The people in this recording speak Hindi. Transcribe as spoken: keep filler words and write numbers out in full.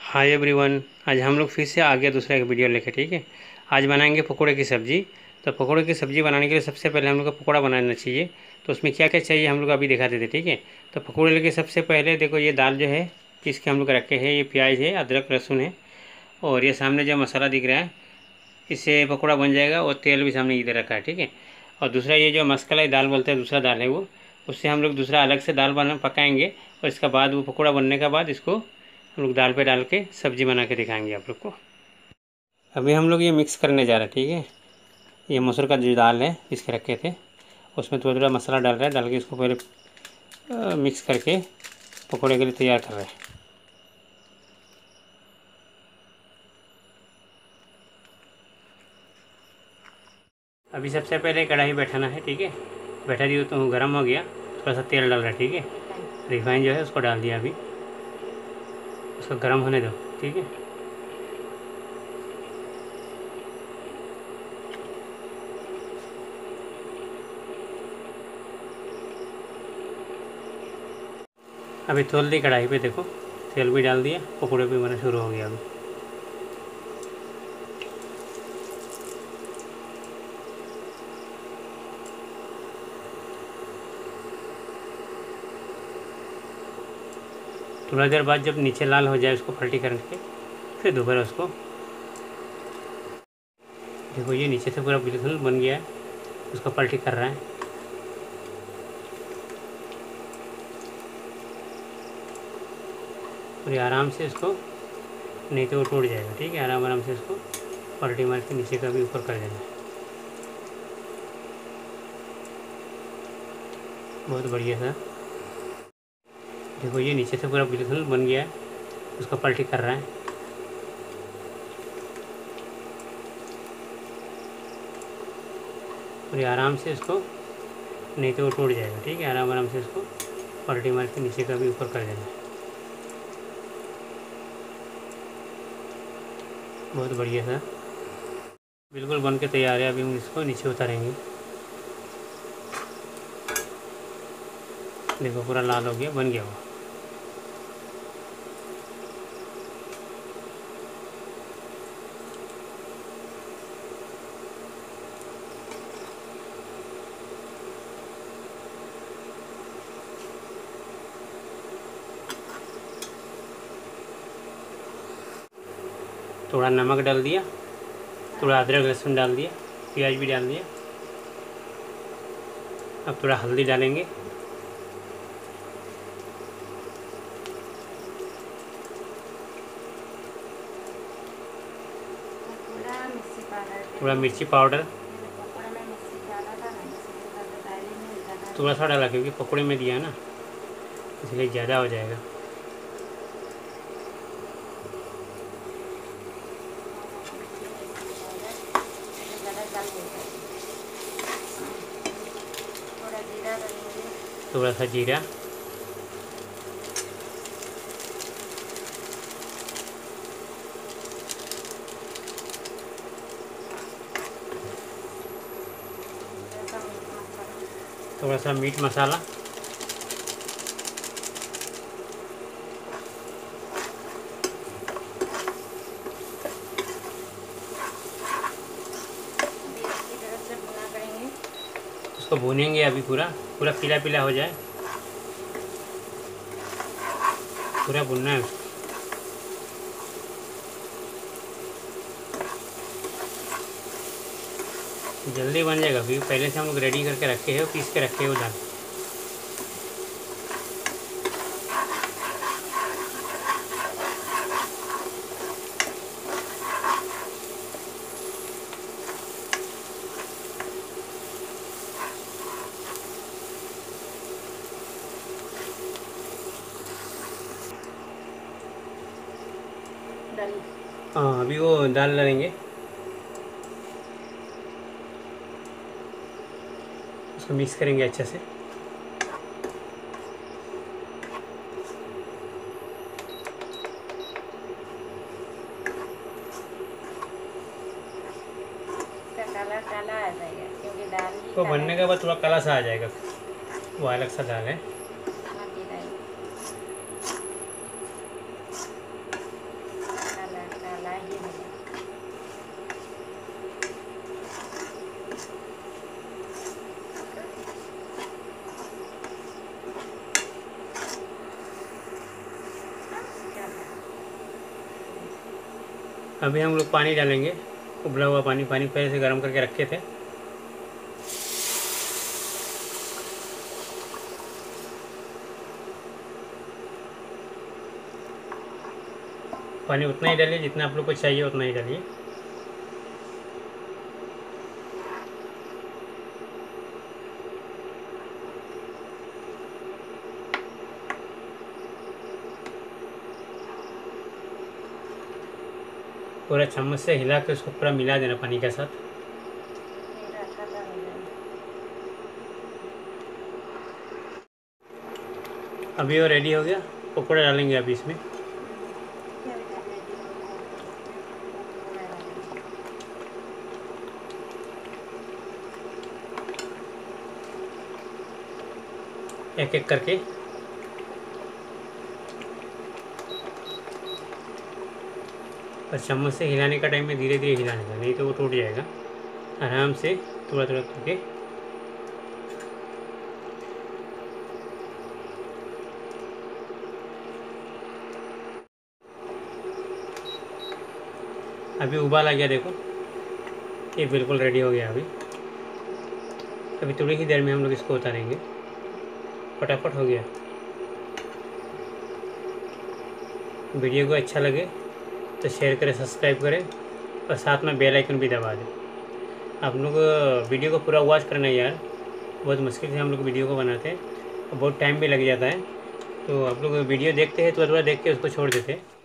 Hi everyone. आज हम लोग फिर से आ गए दूसरा एक वीडियो लेके। ठीक है, आज बनाएंगे पकोड़े की सब्ज़ी। तो पकोड़े की सब्ज़ी बनाने के लिए सबसे पहले हम लोग को पकोड़ा बनाना चाहिए। तो उसमें क्या क्या चाहिए हम लोग अभी दिखा देते। ठीक है, तो पकोड़े लेके सबसे पहले देखो, ये दाल जो है पीस के हम लोग रखे हैं, ये प्याज है, अदरक लहसुन है, और ये सामने जो मसाला दिख रहा है इससे पकोड़ा बन जाएगा। और तेल भी सामने इधर रखा है। ठीक है, और दूसरा ये जो मस्कलाई दाल बोलते हैं, दूसरा दाल है वो, उससे हम लोग दूसरा अलग से दाल बना पकाएंगे। और इसके बाद वो पकोड़ा बनने के बाद इसको हम लोग दाल पे डाल के सब्जी बना के दिखाएंगे आप लोग को। अभी हम लोग ये मिक्स करने जा रहे हैं। ठीक है, ये मसूर का जो दाल है इसके रखे थे, उसमें थोड़ा थोड़ा मसाला डाल रहे हैं, डाल के इसको पहले मिक्स करके पकोड़े के लिए तैयार कर रहे हैं। अभी सबसे पहले कढ़ाई बैठाना है। ठीक है, बैठा दिया तो गर्म हो गया, थोड़ा सा तेल डाल रहा है। ठीक है, रिफाइन जो है उसको डाल दिया, अभी उसको गर्म होने दो। ठीक है, अभी तोल दी कढ़ाई पे, देखो तेल भी डाल दिया, पकोड़े भी बनना शुरू हो गया। अभी थोड़ा देर बाद जब नीचे लाल हो जाए उसको पलटी करके फिर दोबारा उसको, देखो ये नीचे से पूरा बिल्कुल बन गया है, उसको पलटी कर रहा है। और ये आराम से इसको, नहीं तो वो टूट जाएगा। ठीक है, आराम आराम से इसको पलटी मार के नीचे का भी ऊपर कर देना। बहुत बढ़िया था। देखो ये नीचे से पूरा बिल्कुल बन गया है, उसको पलटी कर रहा है। और ये आराम से इसको, नहीं तो वो टूट जाएगा। ठीक है, आराम आराम से इसको पलटी मार के नीचे का भी ऊपर कर देना। बहुत बढ़िया था, बिल्कुल बन के तैयार है। अभी हम इसको नीचे उतारेंगे। देखो पूरा लाल हो गया, बन गया वो। थोड़ा नमक डाल दिया, थोड़ा अदरक लहसुन डाल दिया, प्याज भी डाल दिया। अब थोड़ा हल्दी डालेंगे, थोड़ा मिर्ची पाउडर, थोड़ा सा डाला क्योंकि पकौड़े में दिया ना, इसलिए ज़्यादा हो जाएगा। थोड़ा सा जीरा, थोड़ा सा मीट मसाला, उसको भूनेंगे अभी पूरा पूरा पीला पीला हो जाए, पूरा भुनना है उसको। जल्दी बन जाएगा क्योंकि पहले से हम लोग रेडी करके रखे हैं, पीस के रखे हैं वो दाल। हाँ, अभी वो दाल डालेंगे, उसको मिक्स करेंगे अच्छे से। काला काला आ जाएगा क्योंकि दाल ही तो बनने के बाद थोड़ा काला सा आ जाएगा, वो अलग सा दाल है। अभी हम लोग पानी डालेंगे, उबला हुआ पानी। पानी पहले से गर्म करके रखे थे। पानी उतना ही डालिए जितना आप लोग को चाहिए, उतना ही डालिए। पूरा चम्मच से हिला के उसको पूरा मिला देना पानी के साथ। मेरा खाता हो जाए। अभी वो रेडी हो गया। पकौड़ा डालेंगे अभी इसमें। क्या करना है? पकौड़ा डालेंगे। एक एक करके। और चम्मच से हिलाने का टाइम में धीरे धीरे हिलाने का, नहीं तो वो टूट जाएगा। आराम से थोड़ा थोड़ा करके। अभी उबाल आ गया, देखो ये बिल्कुल रेडी हो गया। अभी अभी थोड़ी ही देर में हम लोग इसको उतारेंगे। फटाफट हो गया। वीडियो को अच्छा लगे तो शेयर करें, सब्सक्राइब करें और साथ में बेल आइकन भी दबा दें। आप लोग वीडियो को पूरा वॉच करना यार, बहुत मुश्किल से हम लोग वीडियो को बनाते हैं और बहुत टाइम भी लग जाता है। तो आप लोग वीडियो देखते हैं तो थोड़ा देख के उसको छोड़ देते हैं।